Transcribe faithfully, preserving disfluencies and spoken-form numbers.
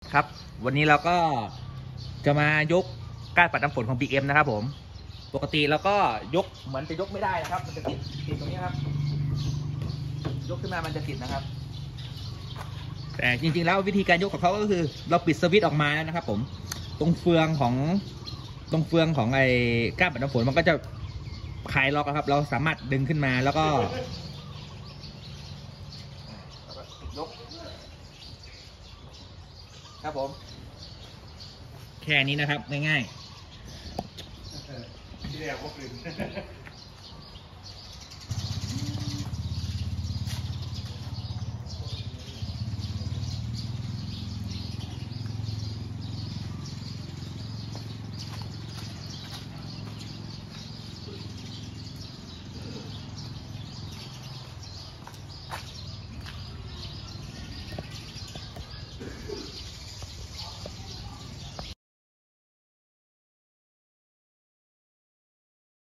ครับวันนี้เราก็จะมายกก้านปัดน้ำฝนของ บี เอ็ม นะครับผมปกติเราก็ยกเหมือนจะยกไม่ได้นะครับมันจะติดติดตรงนี้ครับยกขึ้นมามันจะติดนะครับแต่จริงๆแล้ววิธีการยกของเขาก็คือเราปิดสวิตช์ออกมาแล้วนะครับผมตรงเฟืองของตรงเฟืองของไอ้ก้านปัดน้ำฝนมันก็จะคลายล็อกครับเราสามารถดึงขึ้นมาแล้วก็ยกครับผมแค่นี้นะครับง่ายๆที่แรกก็คือ